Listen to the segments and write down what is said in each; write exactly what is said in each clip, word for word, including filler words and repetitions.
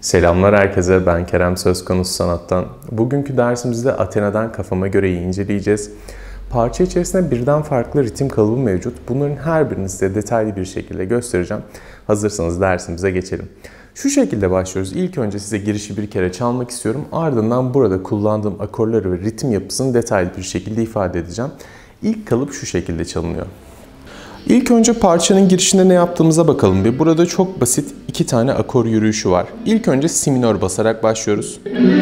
Selamlar herkese, ben Kerem Söz Konusu Sanat'tan. Bugünkü dersimizde Athena'dan Kafama Göre'yi inceleyeceğiz. Parça içerisinde birden farklı ritim kalıbı mevcut. Bunların her birini size detaylı bir şekilde göstereceğim. Hazırsanız dersimize geçelim. Şu şekilde başlıyoruz. İlk önce size girişi bir kere çalmak istiyorum. Ardından burada kullandığım akorları ve ritim yapısını detaylı bir şekilde ifade edeceğim. İlk kalıp şu şekilde çalınıyor. İlk önce parçanın girişinde ne yaptığımıza bakalım bir. Burada çok basit iki tane akor yürüyüşü var. İlk önce si minör basarak başlıyoruz.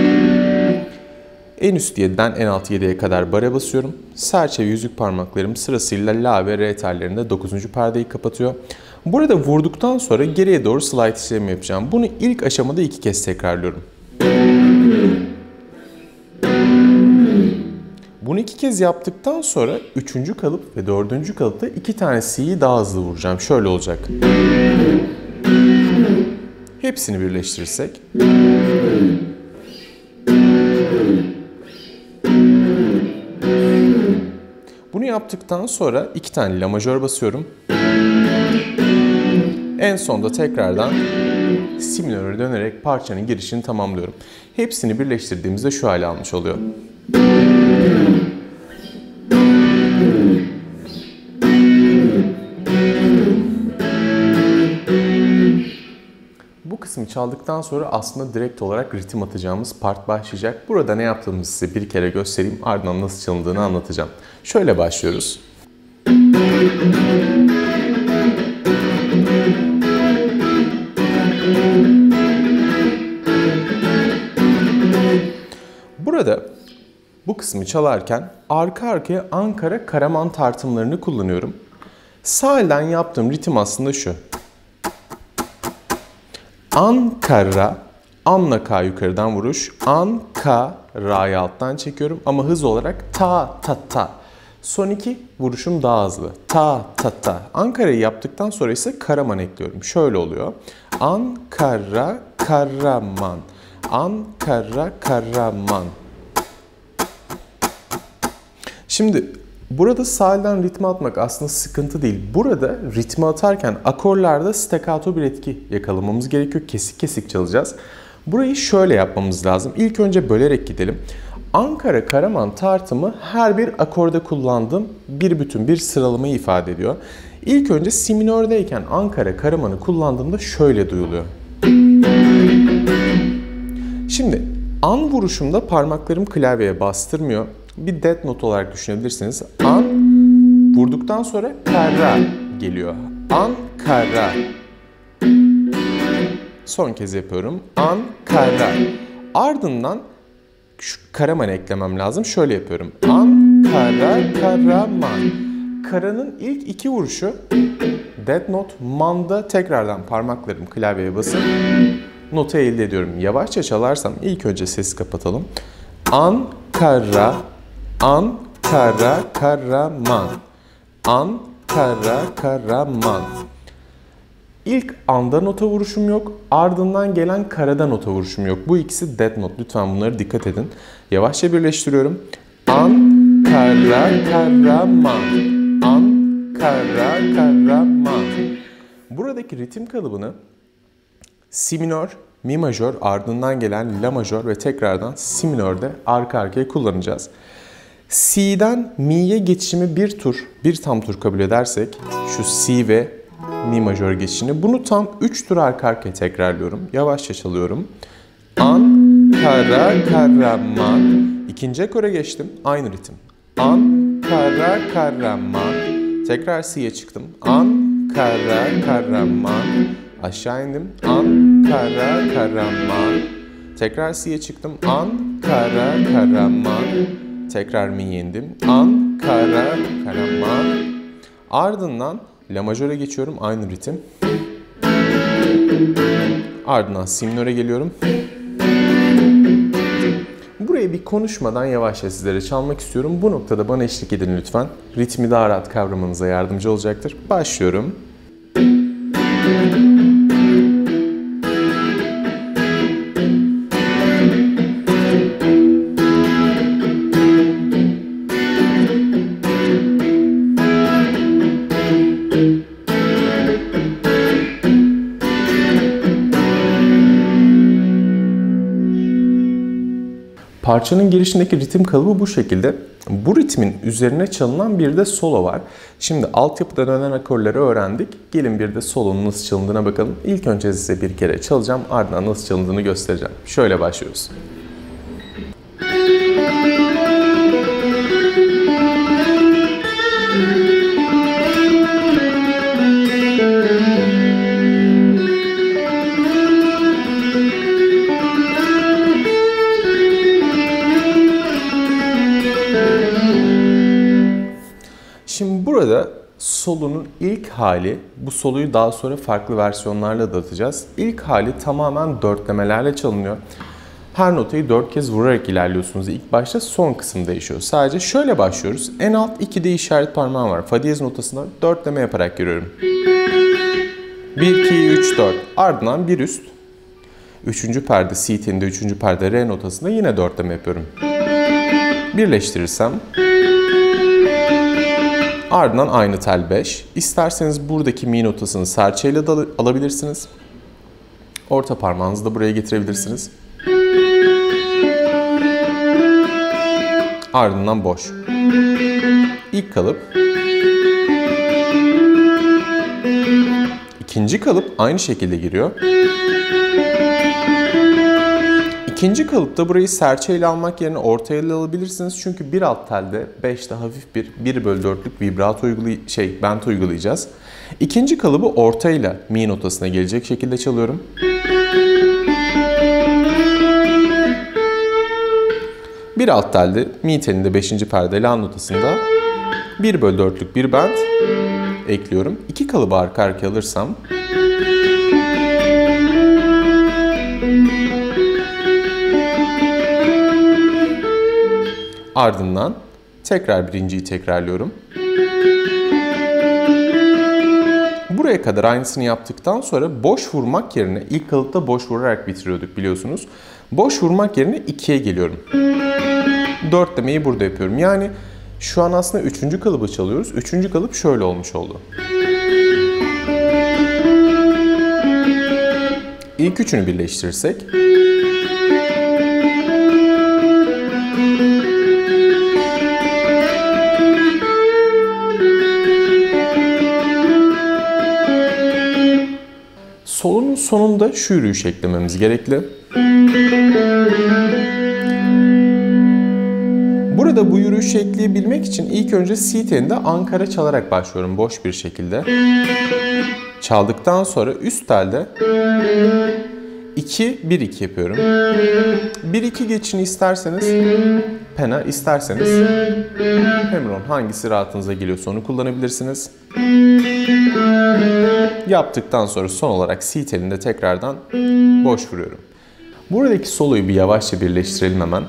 En üst yediden en alt yediye kadar bara basıyorum. Serçe ve yüzük parmaklarım sırasıyla la ve re tellerinde dokuzuncu perdeyi kapatıyor. Burada vurduktan sonra geriye doğru slide işlemi yapacağım. Bunu ilk aşamada iki kez tekrarlıyorum. Bunu iki kez yaptıktan sonra üçüncü kalıp ve dördüncü kalıpta iki tane si'yi daha hızlı vuracağım. Şöyle olacak. Hepsini birleştirirsek. Bunu yaptıktan sonra iki tane la majör basıyorum. En sonda tekrardan si minöre dönerek parçanın girişini tamamlıyorum. Hepsini birleştirdiğimizde şu hale almış oluyor. Bu kısmı çaldıktan sonra aslında direkt olarak ritim atacağımız part başlayacak. Burada ne yaptığımızı size bir kere göstereyim, ardından nasıl çalındığını anlatacağım. Şöyle başlıyoruz. Burada bu kısmı çalarken arka arkaya Ankara Karaman tartımlarını kullanıyorum. Sağ elden yaptığım ritim aslında şu. Ankara, anla ka yukarıdan vuruş. Ankara'yı alttan çekiyorum ama hız olarak ta ta ta. Son iki vuruşum daha hızlı. Ta ta ta. Ankara'yı yaptıktan sonra ise Karaman ekliyorum. Şöyle oluyor. Ankara Karaman. Ankara Karaman. Şimdi burada sağ elden ritmi atmak aslında sıkıntı değil. Burada ritmi atarken akorlarda staccato bir etki yakalamamız gerekiyor. Kesik kesik çalacağız. Burayı şöyle yapmamız lazım. İlk önce bölerek gidelim. Ankara Karaman tartımı her bir akorda kullandığım bir bütün bir sıralamayı ifade ediyor. İlk önce si minördeyken Ankara Karaman'ı kullandığımda şöyle duyuluyor. Şimdi an vuruşumda parmaklarım klavyeye bastırmıyor. Bir dead note olarak düşünebilirsiniz. An vurduktan sonra kara geliyor. Ankara. Son kez yapıyorum. Ankara. Ardından şu Karaman'ı eklemem lazım. Şöyle yapıyorum. Ankara Karaman. Kara'nın ilk iki vuruşu dead note. Man'da tekrardan parmaklarım klavyeye basıp notu elde ediyorum. Yavaşça çalarsam ilk önce sesi kapatalım. Ankara, Ankara Karaman. Ankara Karaman. İlk anda nota vuruşum yok. Ardından gelen karada nota vuruşum yok. Bu ikisi dead note. Lütfen bunlara dikkat edin. Yavaşça birleştiriyorum. Ankara Karaman. Ankara Karaman. Buradaki ritim kalıbını si minör, mi majör, ardından gelen la majör ve tekrardan si minörde arka arkaya kullanacağız. Si'den mi'ye geçişimi bir tur, bir tam tur kabul edersek şu si ve mi majör geçişini bunu tam üç tur arka arkaya tekrarlıyorum. Yavaşça çalıyorum. Ankara Karaman. İkinci akora geçtim. Aynı ritim. Ankara Karaman. Tekrar si'ye çıktım. Ankara Karaman. Aşağı indim. Ankara Karaman. Tekrar si'ye çıktım. Ankara Karaman. Tekrar mi'ye indim. Ankara Karaman. Ardından la majöre geçiyorum. Aynı ritim. Ardından si minöre geliyorum. Burayı bir konuşmadan yavaşça sizlere çalmak istiyorum. Bu noktada bana eşlik edin lütfen. Ritmi daha rahat kavramanıza yardımcı olacaktır. Başlıyorum. Parçanın girişindeki ritim kalıbı bu şekilde. Bu ritmin üzerine çalınan bir de solo var. Şimdi altyapıda dönen akorları öğrendik. Gelin bir de solonun nasıl çalındığına bakalım. İlk önce size bir kere çalacağım, ardından nasıl çalındığını göstereceğim. Şöyle başlıyoruz. Şimdi burada solunun ilk hali, bu soluyu daha sonra farklı versiyonlarla da atacağız. İlk hali tamamen dörtlemelerle çalınıyor. Her notayı dört kez vurarak ilerliyorsunuz. İlk başta son kısım değişiyor. Sadece şöyle başlıyoruz. En alt ikide işaret parmağım var. Fa diyez notasına dörtleme yaparak giriyorum. bir, iki, üç, dört. Ardından bir üst. Üçüncü perde si telinde, üçüncü perde re notasında yine dörtleme yapıyorum. Birleştirirsem ardından aynı tel beş. İsterseniz buradaki mi notasını serçeyle de alabilirsiniz. Orta parmağınızı da buraya getirebilirsiniz. Ardından boş. İlk kalıp. İkinci kalıp aynı şekilde giriyor. İkinci kalıpta burayı serçeyle almak yerine ortaya alabilirsiniz. Çünkü bir alt telde beşte hafif bir bir bölü dörtlük vibrato uygulay şey bent uygulayacağız. İkinci kalıbı ortayla mi notasına gelecek şekilde çalıyorum. Bir alt telde mi telinde beşinci perde la notasında bir bölü dörtlük bir bent ekliyorum. İki kalıbı arka arkaya alırsam ardından tekrar birinciyi tekrarlıyorum. Buraya kadar aynısını yaptıktan sonra boş vurmak yerine ilk kalıpta boş vurarak bitiriyorduk biliyorsunuz. Boş vurmak yerine ikiye geliyorum. Dörtlemeyi burada yapıyorum. Yani şu an aslında üçüncü kalıbı çalıyoruz. Üçüncü kalıp şöyle olmuş oldu. İlk üçünü birleştirirsek solunun sonunda şu yürüyüş eklememiz gerekli. Burada bu yürüyüşü ekleyebilmek için ilk önce si telinde Ankara çalarak başlıyorum boş bir şekilde. Çaldıktan sonra üst telde iki bir iki yapıyorum. bir iki geçişini isterseniz pena, isterseniz hemron, hangisi rahatınıza geliyorsa onu kullanabilirsiniz. Yaptıktan sonra son olarak si telinde tekrardan boş vuruyorum. Buradaki soloyu bir yavaşça birleştirelim hemen.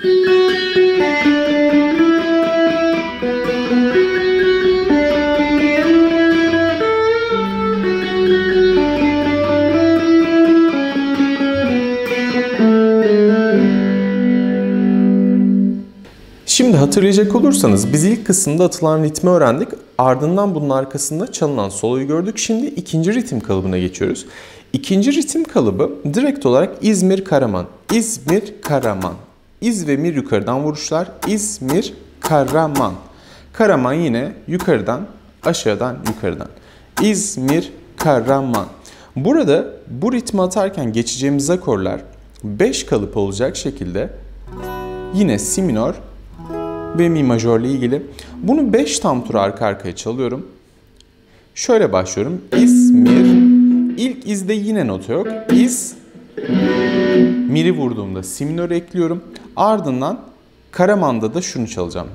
Şimdi hatırlayacak olursanız biz ilk kısımda atılan ritmi öğrendik. Ardından bunun arkasında çalınan soloyu gördük. Şimdi ikinci ritim kalıbına geçiyoruz. İkinci ritim kalıbı direkt olarak İzmir Karaman. İzmir Karaman. İz ve mir yukarıdan vuruşlar. İzmir Karaman. Karaman yine yukarıdan aşağıdan yukarıdan. İzmir Karaman. Burada bu ritmi atarken geçeceğimiz akorlar beş kalıp olacak şekilde yine si minör ve mi majör ile ilgili. Bunu beş tam tur arka arkaya çalıyorum. Şöyle başlıyorum. İzmir. İlk izde yine nota yok. İz. Mi'ri vurduğumda si minör ekliyorum. Ardından Karaman'da da şunu çalacağım.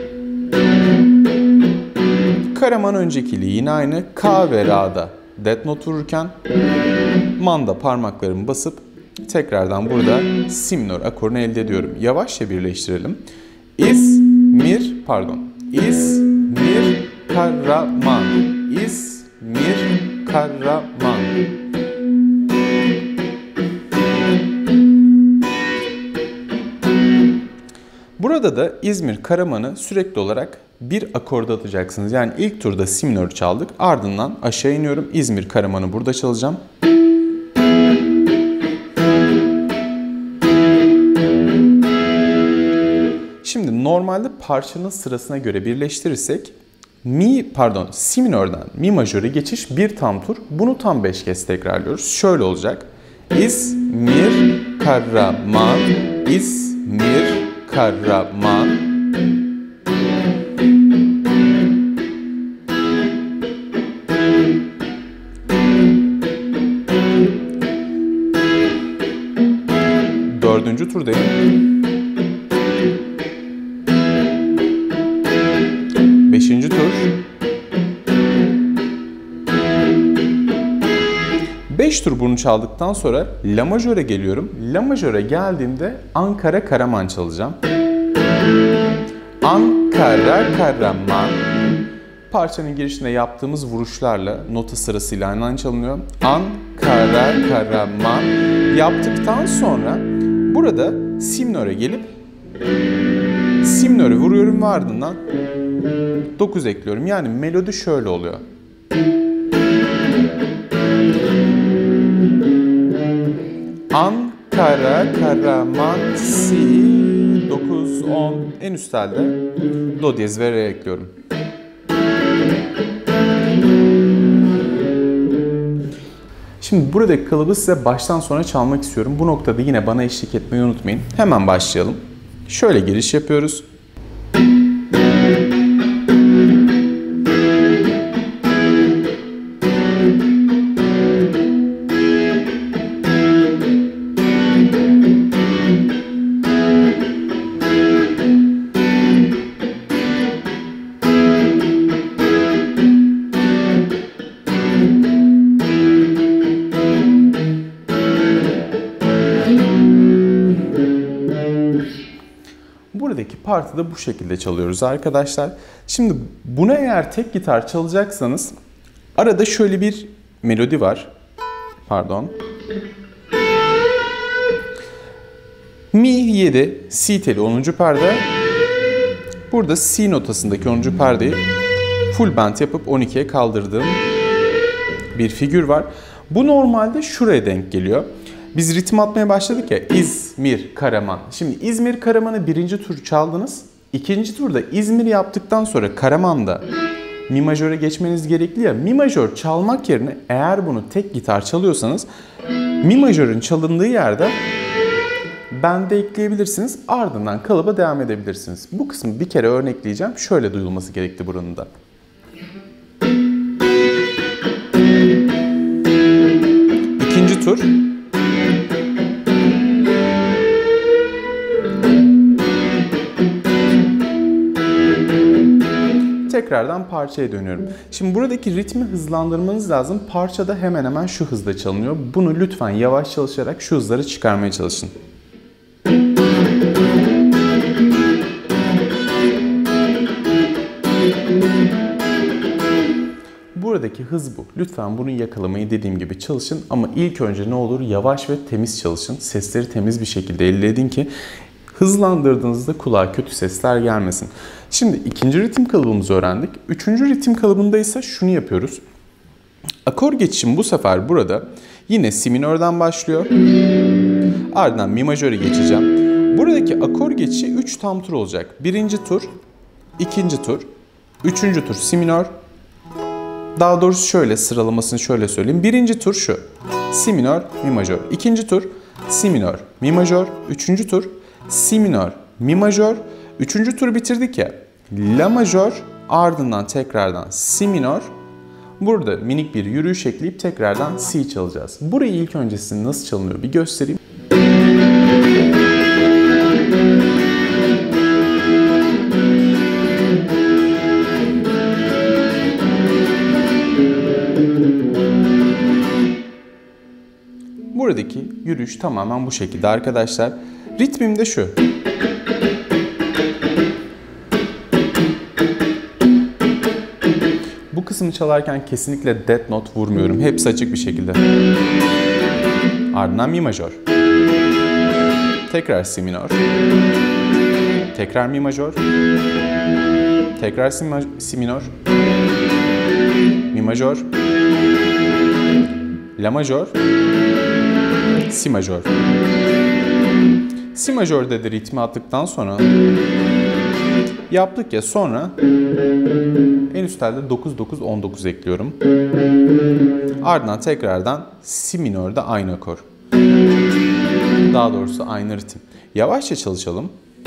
Karaman öncekiliği yine aynı. K ve Ra'da dead not vururken Man'da parmaklarımı basıp tekrardan burada si minör akorunu elde ediyorum. Yavaşça birleştirelim. İzmir, pardon. İzmir Karaman. İzmir Karaman. Burada da İzmir Karaman'ı sürekli olarak bir akorda atacaksınız. Yani ilk turda si minör çaldık. Ardından aşağı iniyorum. İzmir Karaman'ı burada çalacağım. Şimdi normalde parçanın sırasına göre birleştirirsek mi pardon si minörden mi majöre geçiş bir tam tur. Bunu tam beş kez tekrarlıyoruz. Şöyle olacak. İzmir Karaman, İzmir Karaman. Dördüncü turdayım. Beşinci tur. Beş tur bunu çaldıktan sonra la majöre geliyorum. La majöre geldiğimde Ankara Karaman çalacağım. Ankara Karaman. Parçanın girişinde yaptığımız vuruşlarla nota sırasıyla aynı çalınıyor. Ankara Karaman yaptıktan sonra burada si minöre gelip si minöre vuruyorum ve ardından dokuz ekliyorum. Yani melodi şöyle oluyor. Ankara Karaman si dokuz on en üst telde do diyez ve re ekliyorum. Şimdi buradaki kalıbı size baştan sona çalmak istiyorum. Bu noktada yine bana eşlik etmeyi unutmayın. Hemen başlayalım. Şöyle giriş yapıyoruz. Buradaki partı da bu şekilde çalıyoruz arkadaşlar. Şimdi buna eğer tek gitar çalacaksanız arada şöyle bir melodi var. Pardon. Mi yedi, si teli onuncu perde. Burada si notasındaki onuncu perdeyi full bend yapıp on ikiye kaldırdığım bir figür var. Bu normalde şuraya denk geliyor. Biz ritim atmaya başladık ya, İzmir Karaman. Şimdi İzmir Karaman'ı birinci tur çaldınız. İkinci turda İzmir yaptıktan sonra Karaman'da mi majöre geçmeniz gerekli ya. Mi majör çalmak yerine eğer bunu tek gitar çalıyorsanız mi majörün çalındığı yerde bende ekleyebilirsiniz. Ardından kalıba devam edebilirsiniz. Bu kısmı bir kere örnekleyeceğim. Şöyle duyulması gerekti buranın da. İkinci tur. Tekrardan parçaya dönüyorum. Şimdi buradaki ritmi hızlandırmanız lazım. Parçada hemen hemen şu hızda çalınıyor. Bunu lütfen yavaş çalışarak şu hızları çıkarmaya çalışın. Buradaki hız bu. Lütfen bunu yakalamayı dediğim gibi çalışın ama ilk önce ne olur yavaş ve temiz çalışın. Sesleri temiz bir şekilde elde edin ki hızlandırdığınızda kulağa kötü sesler gelmesin. Şimdi ikinci ritim kalıbımızı öğrendik. Üçüncü ritim kalıbında ise şunu yapıyoruz. Akor geçişim bu sefer burada yine si minörden başlıyor. Ardından mi majöre geçeceğim. Buradaki akor geçişi üç tam tur olacak. Birinci tur, ikinci tur, üçüncü tur si minör. Daha doğrusu şöyle sıralamasını şöyle söyleyeyim. Birinci tur şu. Si minör, mi majör. İkinci tur si minör, mi majör. Üçüncü tur si minör, mi majör. Üçüncü turu bitirdik ya. La majör, ardından tekrardan si minör. Burada minik bir yürüyüş ekleyip tekrardan si çalacağız. Burayı ilk öncesinde nasıl çalınıyor bir göstereyim. Buradaki yürüyüş tamamen bu şekilde arkadaşlar. Ritmim de şu. Bu kısmı çalarken kesinlikle dead note vurmuyorum. Hepsi açık bir şekilde. Ardından mi majör. Tekrar si minör. Tekrar mi majör. Tekrar si, ma si minör. Mi majör. La majör. Si majör. Si majörde de ritmi attıktan sonra Yaptık ya, sonra en üst telde dokuz dokuz on dokuz ekliyorum. Ardından tekrardan si minörde aynı akor. Daha doğrusu aynı ritim. Yavaşça çalışalım.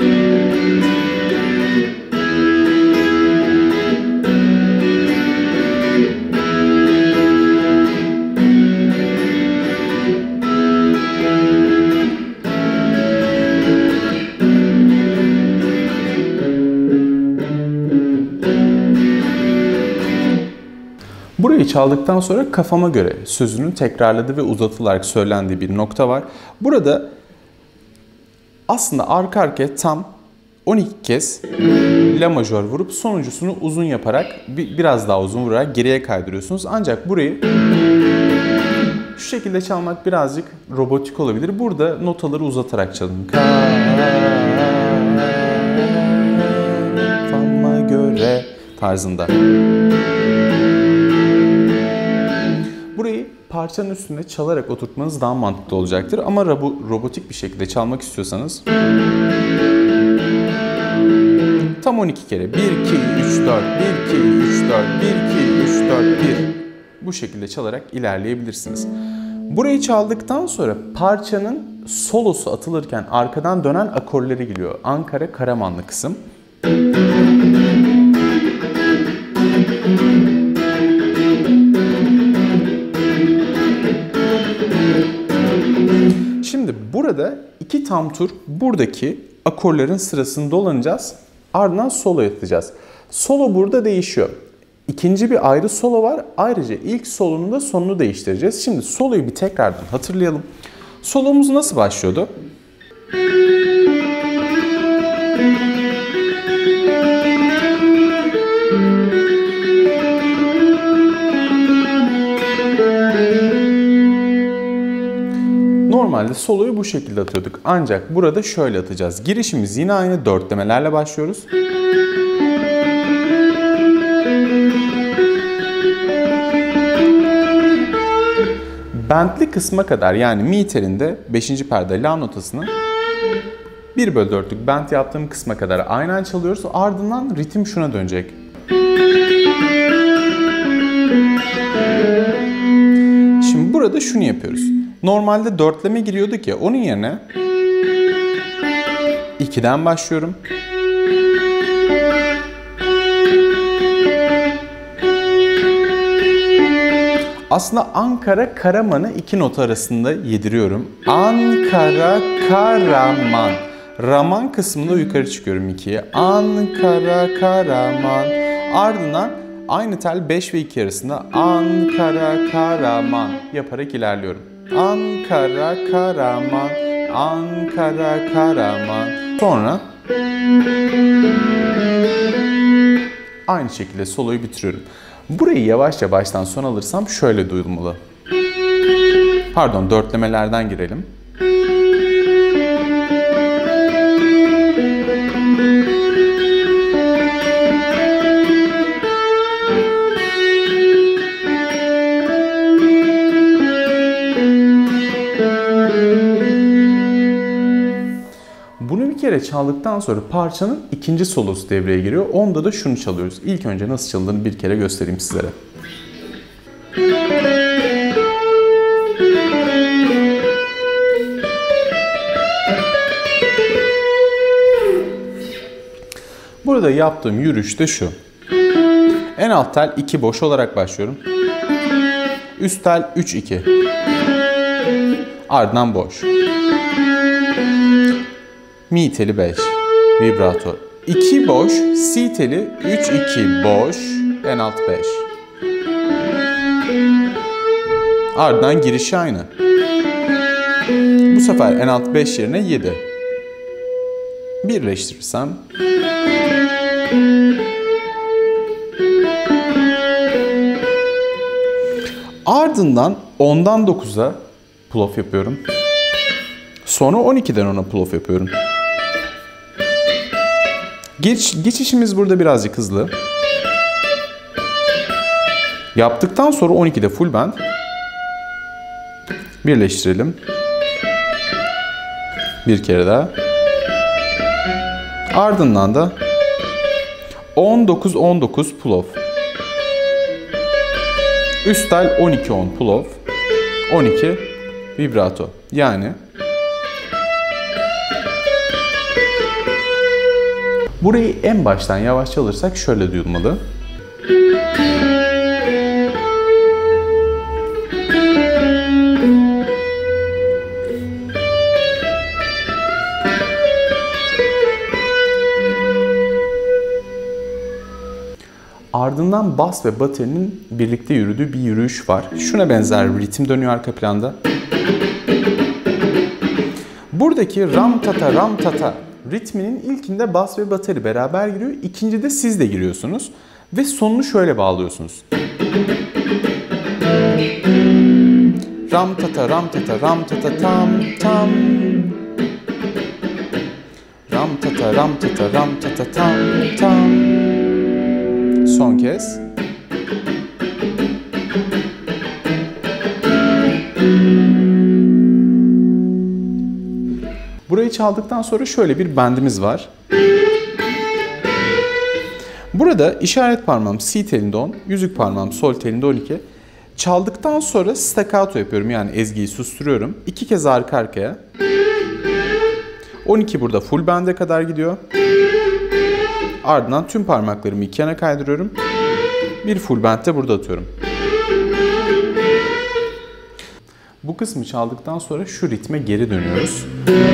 Burayı çaldıktan sonra kafama göre sözünün tekrarladığı ve uzatılarak söylendiği bir nokta var. Burada aslında arka arkaya tam on iki kez la majör vurup sonuncusunu uzun yaparak biraz daha uzun vurarak geriye kaydırıyorsunuz. Ancak burayı şu şekilde çalmak birazcık robotik olabilir. Burada notaları uzatarak çalın. Kafama göre tarzında. Burayı parçanın üstünde çalarak oturtmanız daha mantıklı olacaktır. Ama robo- robotik bir şekilde çalmak istiyorsanız tam on iki kere bir iki üç dört bir iki üç dört bir iki üç dört bir bu şekilde çalarak ilerleyebilirsiniz. Burayı çaldıktan sonra parçanın solosu atılırken arkadan dönen akorları geliyor. Ankara Karamanlı kısım. Şimdi burada iki tam tur buradaki akorların sırasını dolanacağız. Ardından solo yapacağız. Solo burada değişiyor. İkinci bir ayrı solo var. Ayrıca ilk solonun da sonunu değiştireceğiz. Şimdi soloyu bir tekrardan hatırlayalım. Solomuz nasıl başlıyordu? Normalde soloyu bu şekilde atıyorduk. Ancak burada şöyle atacağız. Girişimiz yine aynı dörtlemelerle başlıyoruz. Bentli kısma kadar, yani mi telinde beşinci perde la notasını bir bölü dörtlük bent yaptığım kısma kadar aynen çalıyoruz. Ardından ritim şuna dönecek. Şimdi burada şunu yapıyoruz. Normalde dörtleme giriyorduk ya, onun yerine ikiden başlıyorum. Aslında Ankara Karaman'ı iki nota arasında yediriyorum. Ankara Karaman. Raman kısmında yukarı çıkıyorum ikiye. Ankara Karaman. Ardından aynı tel beş ve iki arasında Ankara Karaman yaparak ilerliyorum. Ankara Karaman, Ankara Karaman. Sonra aynı şekilde soloyu bitiriyorum. Burayı yavaşça baştan sona alırsam şöyle duyulmalı. Pardon, dörtlemelerden girelim. Bunu bir kere çaldıktan sonra parçanın ikinci solosu devreye giriyor. Onda da şunu çalıyoruz. İlk önce nasıl çalındığını bir kere göstereyim sizlere. Burada yaptığım yürüyüş de şu. En alt tel iki boş olarak başlıyorum. Üst tel üç iki. Ardından boş. Mi teli beş. Vibrato. iki boş. Si teli üç iki boş. En alt beş. Ardından girişi aynı. Bu sefer en alt beş yerine yedi. Birleştirirsem ardından ondan dokuza pull-off yapıyorum. Sonra on ikiden ona pull-off yapıyorum. Geç, geçişimiz burada birazcık hızlı. Yaptıktan sonra on ikide full bend. Birleştirelim. Bir kere daha. Ardından da on dokuz on dokuz pull off. Üst tel on iki on pull off. on iki vibrato. Yani burayı en baştan yavaşça alırsak şöyle duyulmalı. Ardından bas ve baterinin birlikte yürüdüğü bir yürüyüş var. Şuna benzer bir ritim dönüyor arka planda. Buradaki ram tata ram tata ritminin ilkinde bas ve bateri beraber giriyor. İkincide siz de giriyorsunuz. Ve sonunu şöyle bağlıyorsunuz. Ram tata ram tata ram tata tam tam. Ram tata ram tata ram tata tam tam. Son kez. Burayı çaldıktan sonra şöyle bir bendimiz var. Burada işaret parmağım si telinde on, yüzük parmağım sol telinde on iki. Çaldıktan sonra staccato yapıyorum, yani ezgiyi susturuyorum. İki kez arka arkaya. on iki burada full bende kadar gidiyor. Ardından tüm parmaklarımı iki yana kaydırıyorum. Bir full bend de burada atıyorum. Bu kısmı çaldıktan sonra şu ritme geri dönüyoruz.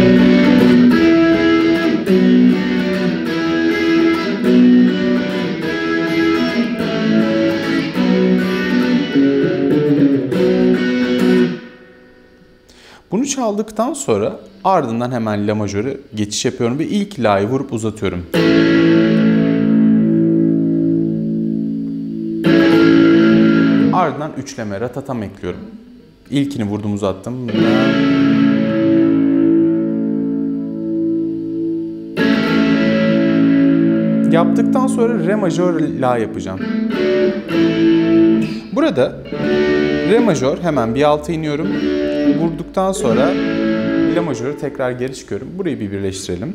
Bunu çaldıktan sonra ardından hemen la majöre geçiş yapıyorum ve ilk la'yı vurup uzatıyorum. Ardından üçleme ratatam ekliyorum. İlkini vurdum, uzattım. Yaptıktan sonra re majör la yapacağım. Burada re majör, hemen bir alta iniyorum. Vurduktan sonra la majöre tekrar geri çıkıyorum. Burayı bir birleştirelim.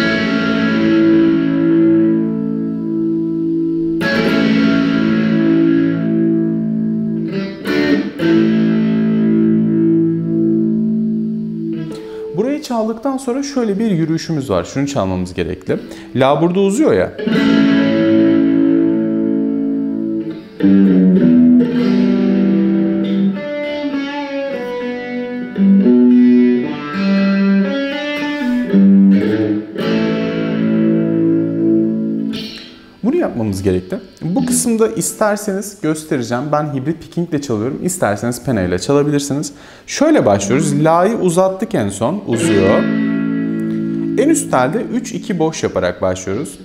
Burayı çaldıktan sonra şöyle bir yürüyüşümüz var. Şunu çalmamız gerekli. La burada uzuyor ya. Bunu yapmamız gerekli. Bu kısımda isterseniz göstereceğim. Ben hibrit picking ile çalıyorum. İsterseniz pena ile çalabilirsiniz. Şöyle başlıyoruz. La'yı uzattık en son. Uzuyor. En üst telde üç iki boş yaparak başlıyoruz.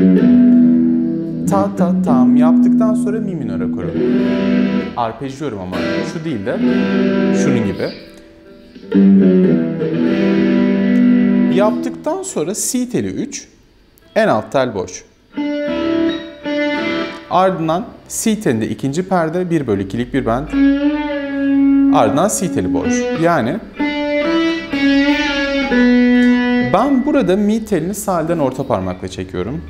Ta ta tam yaptıktan sonra mi minör akoru. Arpejliyorum ama şu değil de şunun gibi. Yaptıktan sonra si teli üç, en alt tel boş. Ardından si telinde ikinci perde, bir bölü ikilik bir bend. Ardından si teli boş. Yani ben burada mi telini sağ elden orta parmakla çekiyorum.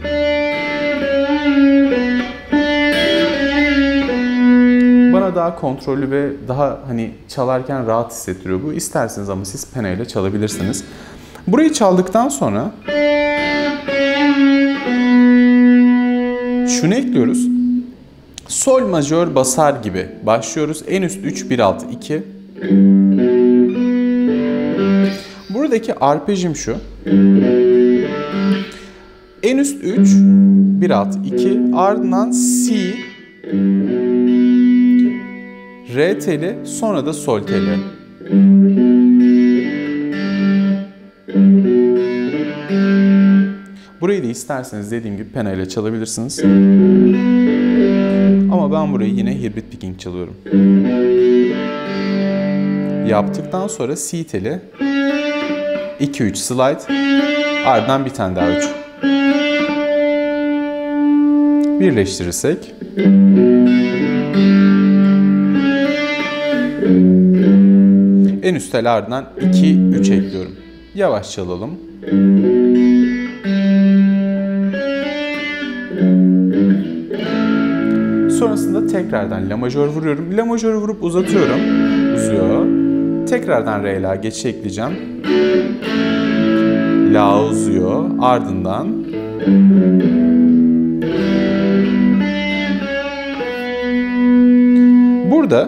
Bana daha kontrollü ve daha hani çalarken rahat hissettiriyor bu. İsterseniz ama siz pena ile çalabilirsiniz. Burayı çaldıktan sonra şunu ekliyoruz. Sol majör basar gibi başlıyoruz. En üst üç, bir alt, iki. Buradaki arpejim şu. En üst üç, bir alt, iki. Ardından si, re teli, sonra da sol teli. Burayı da isterseniz dediğim gibi pena ile çalabilirsiniz. Ama ben burayı yine hibrit picking çalıyorum. Yaptıktan sonra si teli, iki üç slide, ardından bir tane daha üç. Birleştirirsek en üst tel, ardından iki üç ekliyorum. Yavaş çalalım. Sonrasında tekrardan la majör vuruyorum. La majörü vurup uzatıyorum. Uzuyor. Tekrardan re la geçişi ekleyeceğim. La uzuyor. Ardından burada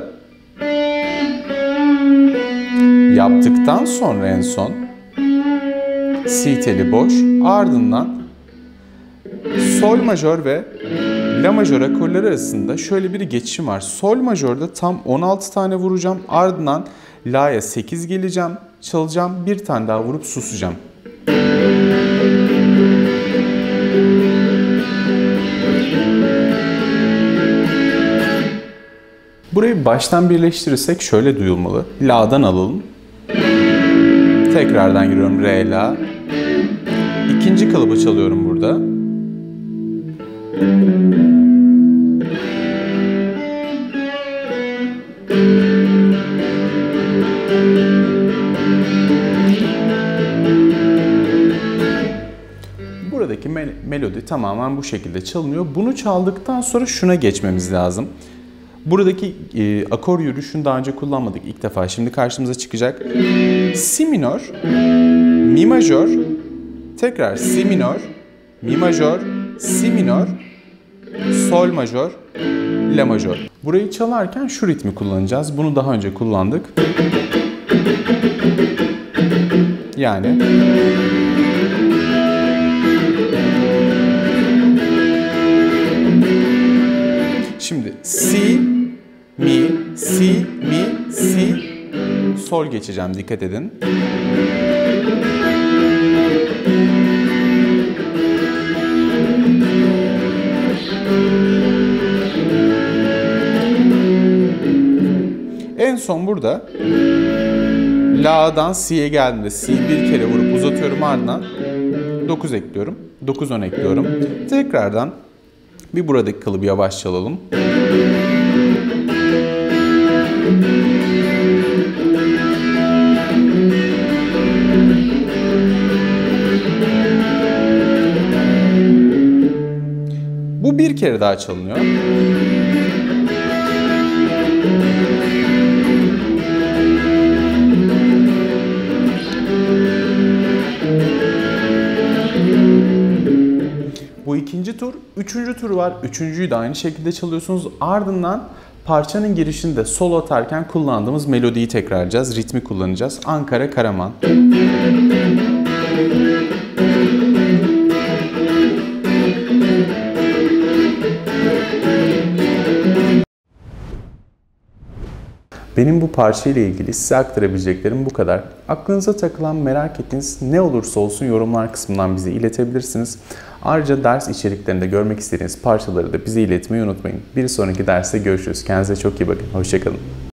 yaptıktan sonra en son si teli boş. Ardından sol majör ve la majör akorları arasında şöyle bir geçişim var. Sol majörde tam on altı tane vuracağım. Ardından la'ya sekiz geleceğim, çalacağım. Bir tane daha vurup susacağım. Burayı baştan birleştirirsek şöyle duyulmalı. La'dan alalım. Tekrardan giriyorum re la. İkinci kalıbı çalıyorum burada. Buradaki mel melodi tamamen bu şekilde çalınıyor. Bunu çaldıktan sonra şuna geçmemiz lazım. Buradaki e, akor yürüyüşünü daha önce kullanmadık ilk defa. Şimdi karşımıza çıkacak. Si minör, mi majör, tekrar si minör, mi majör, si minör, sol majör, la majör. Burayı çalarken şu ritmi kullanacağız. Bunu daha önce kullandık. Yani şimdi si, mi, si, mi, si, sol geçeceğim. Dikkat edin. En son burada la'dan si'ye geldiğimde si'yi bir kere vurup uzatıyorum, ardından dokuz ekliyorum. dokuz on ekliyorum. Tekrardan bir buradaki kalıbı yavaş çalalım. Bu bir kere daha çalınıyor. Bu ikinci tur. Üçüncü tur var. Üçüncüyü de aynı şekilde çalıyorsunuz. Ardından parçanın girişinde solo atarken kullandığımız melodiyi tekrarlayacağız. Ritmi kullanacağız. Ankara Karaman. Benim bu parçayla ilgili size aktarabileceklerim bu kadar. Aklınıza takılan, merak ettiğiniz ne olursa olsun yorumlar kısmından bize iletebilirsiniz. Ayrıca ders içeriklerinde görmek istediğiniz parçaları da bize iletmeyi unutmayın. Bir sonraki derste görüşürüz. Kendinize çok iyi bakın. Hoşça kalın.